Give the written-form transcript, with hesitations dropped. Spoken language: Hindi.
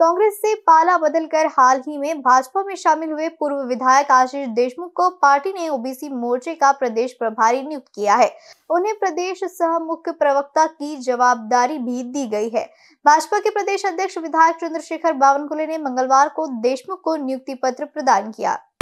कांग्रेस से पाला बदलकर हाल ही में भाजपा में शामिल हुए पूर्व विधायक आशीष देशमुख को पार्टी ने ओबीसी मोर्चे का प्रदेश प्रभारी नियुक्त किया है। उन्हें प्रदेश सह मुख्य प्रवक्ता की जवाबदारी भी दी गई है। भाजपा के प्रदेश अध्यक्ष विधायक चंद्रशेखर बावनकुले ने मंगलवार को देशमुख को नियुक्ति पत्र प्रदान किया।